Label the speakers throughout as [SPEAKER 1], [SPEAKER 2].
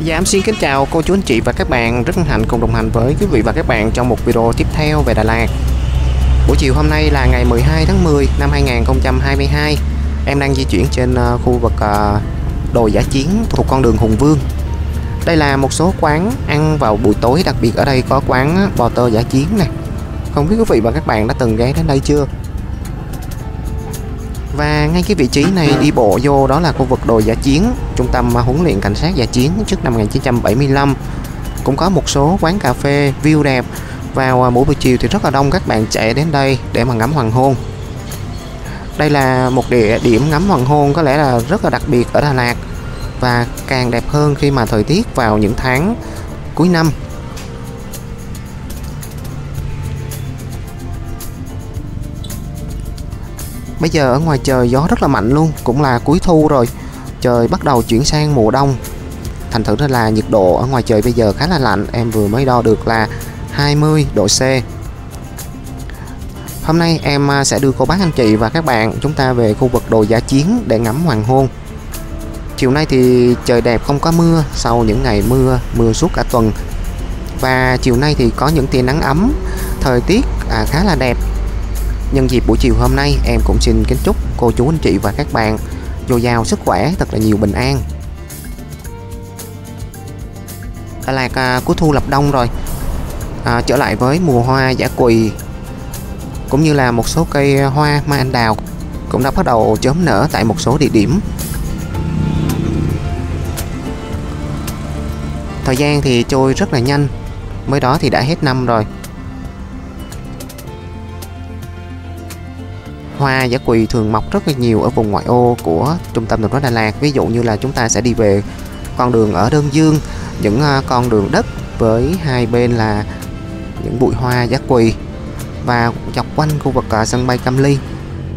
[SPEAKER 1] Dạ em xin kính chào cô chú anh chị và các bạn, rất hân hạnh cùng đồng hành với quý vị và các bạn trong một video tiếp theo về Đà Lạt. Buổi chiều hôm nay là ngày 12 tháng 10 năm 2022. Em đang di chuyển trên khu vực đồi Dã Chiến thuộc con đường Hùng Vương. Đây là một số quán ăn vào buổi tối, đặc biệt ở đây có quán bò tơ Dã Chiến nè. Không biết quý vị và các bạn đã từng ghé đến đây chưa? Và ngay cái vị trí này đi bộ vô đó là khu vực đồi Dã Chiến, trung tâm huấn luyện cảnh sát Dã Chiến trước năm 1975. Cũng có một số quán cà phê view đẹp. Vào mỗi buổi chiều thì rất là đông các bạn chạy đến đây để mà ngắm hoàng hôn. Đây là một địa điểm ngắm hoàng hôn có lẽ là rất là đặc biệt ở Đà Lạt, và càng đẹp hơn khi mà thời tiết vào những tháng cuối năm. Bây giờ ở ngoài trời gió rất là mạnh luôn, cũng là cuối thu rồi, trời bắt đầu chuyển sang mùa đông. Thành thử ra là nhiệt độ ở ngoài trời bây giờ khá là lạnh, em vừa mới đo được là 20 độ C. Hôm nay em sẽ đưa cô bác anh chị và các bạn chúng ta về khu vực đồi Dã Chiến để ngắm hoàng hôn. Chiều nay thì trời đẹp, không có mưa sau những ngày mưa suốt cả tuần. Và chiều nay thì có những tia nắng ấm, thời tiết khá là đẹp. Nhân dịp buổi chiều hôm nay, em cũng xin kính chúc cô chú anh chị và các bạn dồi dào sức khỏe, thật là nhiều bình an. Đà Lạt cuối thu lập đông rồi, trở lại với mùa hoa dã quỳ cũng như là một số cây hoa mai anh đào cũng đã bắt đầu chớm nở tại một số địa điểm. Thời gian thì trôi rất là nhanh, mới đó thì đã hết năm rồi. Hoa dã quỳ thường mọc rất là nhiều ở vùng ngoại ô của trung tâm thành phố Đà Lạt. Ví dụ như là chúng ta sẽ đi về con đường ở Đơn Dương, những con đường đất với hai bên là những bụi hoa dã quỳ, và dọc quanh khu vực sân bay Cam Ly.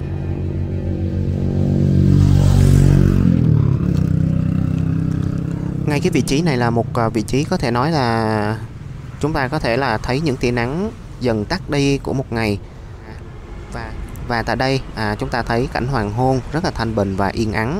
[SPEAKER 1] Ngay cái vị trí này là một vị trí có thể nói là chúng ta có thể là thấy những tia nắng dần tắt đi của một ngày. Và tại đây chúng ta thấy cảnh hoàng hôn rất là thanh bình và yên ắng.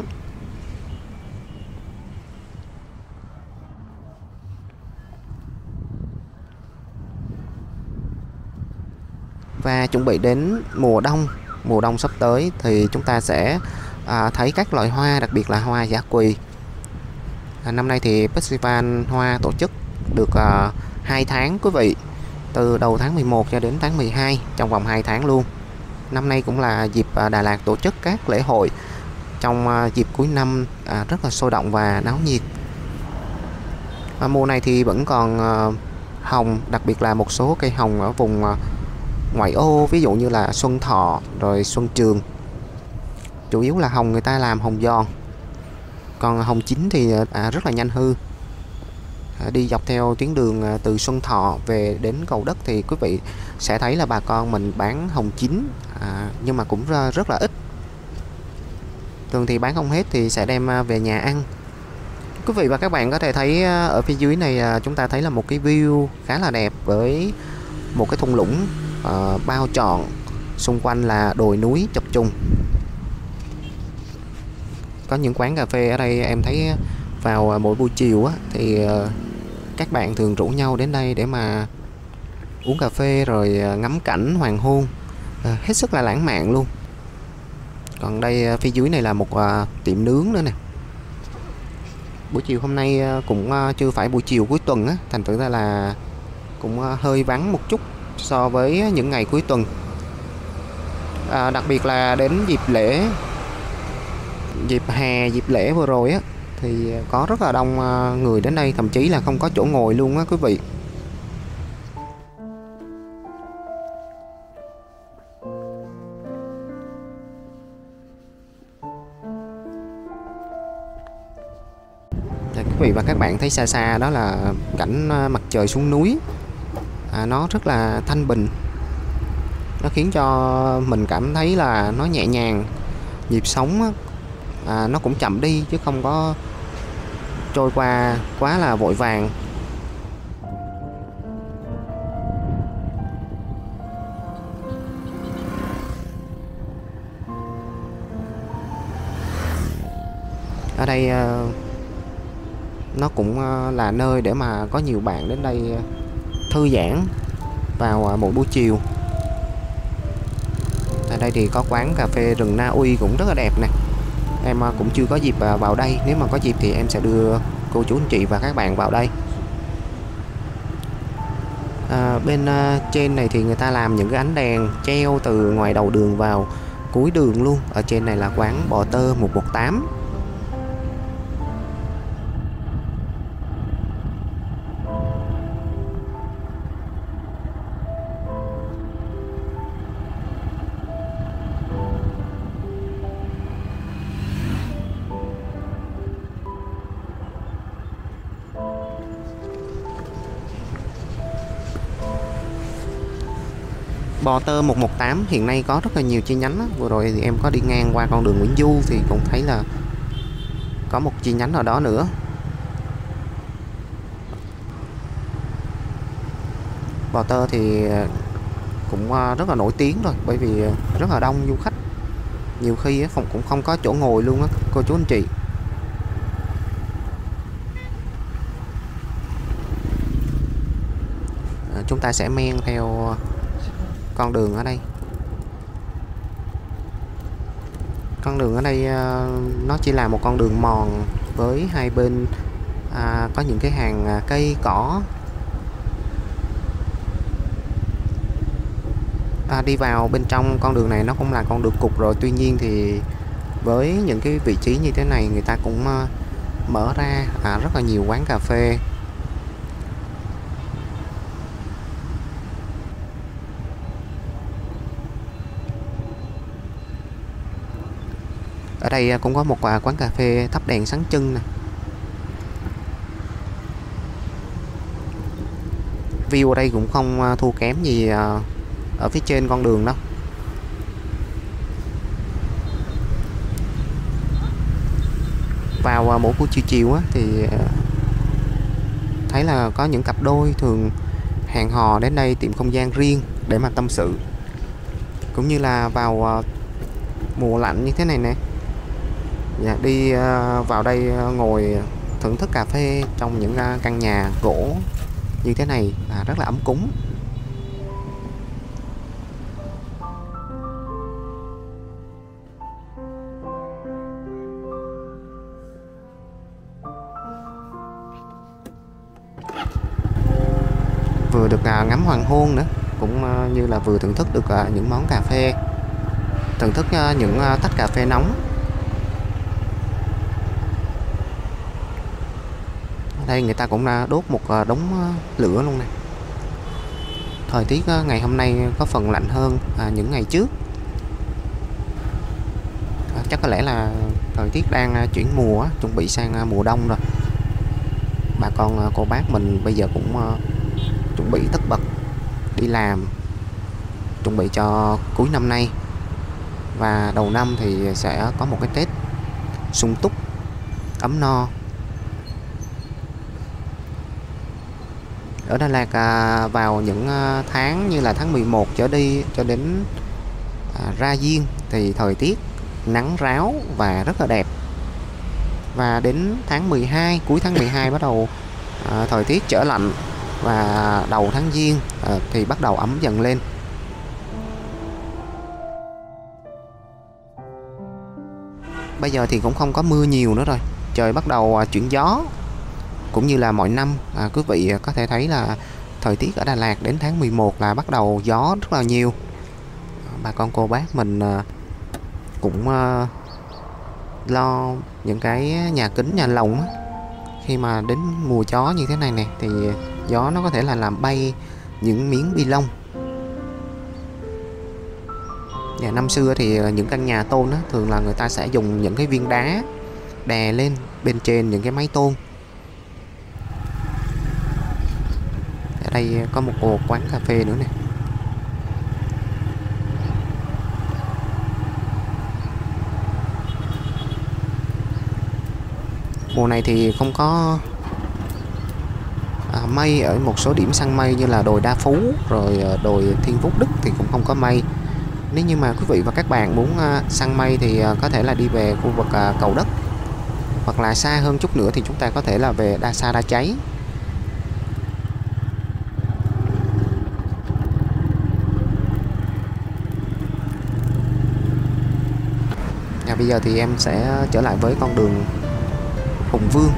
[SPEAKER 1] Và chuẩn bị đến mùa đông sắp tới thì chúng ta sẽ thấy các loại hoa, đặc biệt là hoa dã quỳ. Năm nay thì Festival Hoa tổ chức được 2 tháng quý vị, từ đầu tháng 11 cho đến tháng 12, trong vòng 2 tháng luôn. Năm nay cũng là dịp Đà Lạt tổ chức các lễ hội trong dịp cuối năm rất là sôi động và náo nhiệt. Mùa này thì vẫn còn hồng, đặc biệt là một số cây hồng ở vùng ngoại ô, ví dụ như là Xuân Thọ rồi Xuân Trường. Chủ yếu là hồng người ta làm hồng giòn, còn hồng chín thì rất là nhanh hư. Đi dọc theo tuyến đường từ Xuân Thọ về đến Cầu Đất thì quý vị sẽ thấy là bà con mình bán hồng chín, nhưng mà cũng rất là ít. Thường thì bán không hết thì sẽ đem về nhà ăn. Quý vị và các bạn có thể thấy ở phía dưới này chúng ta thấy là một cái view khá là đẹp với một cái thung lũng bao trọn, xung quanh là đồi núi chập trùng. Có những quán cà phê ở đây em thấy vào mỗi buổi chiều thì các bạn thường rủ nhau đến đây để mà uống cà phê rồi ngắm cảnh hoàng hôn, hết sức là lãng mạn luôn. Còn đây phía dưới này là một tiệm nướng nữa nè. Buổi chiều hôm nay cũng chưa phải buổi chiều cuối tuần thành thử ra là cũng hơi vắng một chút so với những ngày cuối tuần. Đặc biệt là đến dịp lễ, dịp hè, dịp lễ vừa rồi thì có rất là đông người đến đây, thậm chí là không có chỗ ngồi luôn quý vị. Quý vị và các bạn thấy xa xa đó là cảnh mặt trời xuống núi, nó rất là thanh bình, nó khiến cho mình cảm thấy là nó nhẹ nhàng, nhịp sống nó cũng chậm đi chứ không có trôi qua quá là vội vàng. Ở đây Nó cũng là nơi để mà có nhiều bạn đến đây thư giãn vào một buổi chiều. Ở đây thì có quán cà phê rừng Na Uy cũng rất là đẹp nè. Em cũng chưa có dịp vào đây. Nếu mà có dịp thì em sẽ đưa cô chú anh chị và các bạn vào đây. Bên trên này thì người ta làm những cái ánh đèn treo từ ngoài đầu đường vào cuối đường luôn. Ở trên này là quán Bò Tơ 118. Bò Tơ 118 hiện nay có rất là nhiều chi nhánh đó. Vừa rồi thì em có đi ngang qua con đường Nguyễn Du thì cũng thấy là có một chi nhánh ở đó nữa. Bò Tơ thì cũng rất là nổi tiếng rồi, bởi vì rất là đông du khách. Nhiều khi cũng không có chỗ ngồi luôn á cô chú anh chị. Chúng ta sẽ men theo con đường ở đây. Con đường ở đây nó chỉ là một con đường mòn với hai bên có những cái hàng cây cỏ. Đi vào bên trong con đường này nó cũng là con đường cụt rồi. Tuy nhiên thì với những cái vị trí như thế này, người ta cũng mở ra rất là nhiều quán cà phê. Ở đây cũng có một quán cà phê thắp đèn sáng trưng nè. View ở đây cũng không thua kém gì ở phía trên con đường đâu. Vào mỗi buổi chiều chiều á, thì thấy là có những cặp đôi thường hẹn hò đến đây tìm không gian riêng để mà tâm sự. Cũng như là vào mùa lạnh như thế này nè, đi vào đây ngồi thưởng thức cà phê trong những căn nhà gỗ như thế này rất là ấm cúng. Vừa được ngắm hoàng hôn nữa, cũng như là vừa thưởng thức được những món cà phê, thưởng thức những tách cà phê nóng. Ở đây người ta cũng đốt một đống lửa luôn nè. Thời tiết ngày hôm nay có phần lạnh hơn những ngày trước. Chắc có lẽ là thời tiết đang chuyển mùa, chuẩn bị sang mùa đông rồi. Bà con cô bác mình bây giờ cũng chuẩn bị tất bật đi làm, chuẩn bị cho cuối năm nay và đầu năm thì sẽ có một cái Tết sung túc, ấm no. Ở Đà Lạt vào những tháng như là tháng 11 trở đi cho đến ra Giêng thì thời tiết nắng ráo và rất là đẹp. Và đến tháng 12, cuối tháng 12 bắt đầu thời tiết trở lạnh, và đầu tháng Giêng thì bắt đầu ấm dần lên. Bây giờ thì cũng không có mưa nhiều nữa rồi, trời bắt đầu chuyển gió. Cũng như là mọi năm, quý vị có thể thấy là thời tiết ở Đà Lạt đến tháng 11 là bắt đầu gió rất là nhiều. Bà con cô bác mình cũng lo những cái nhà kính, nhà lồng á. Khi mà đến mùa gió như thế này nè thì gió nó có thể là làm bay những miếng bi lông. Và năm xưa thì những căn nhà tôn á, thường là người ta sẽ dùng những cái viên đá đè lên bên trên những cái mái tôn. Ở đây có một quán cà phê nữa nè. Mùa này thì không có mây ở một số điểm săn mây như là đồi Đa Phú rồi đồi Thiên Phúc Đức thì cũng không có mây. Nếu như mà quý vị và các bạn muốn săn mây thì có thể là đi về khu vực Cầu Đất. Hoặc là xa hơn chút nữa thì chúng ta có thể là về Đa Sa Đa Cháy. Bây giờ thì em sẽ trở lại với con đường Hùng Vương.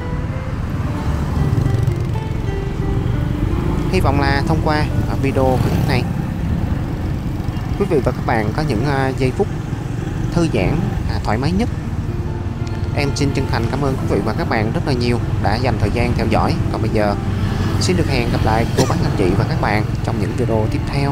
[SPEAKER 1] Hy vọng là thông qua video clip này, quý vị và các bạn có những giây phút thư giãn, thoải mái nhất. Em xin chân thành cảm ơn quý vị và các bạn rất là nhiều đã dành thời gian theo dõi. Còn bây giờ, xin được hẹn gặp lại cô bác anh chị và các bạn trong những video tiếp theo.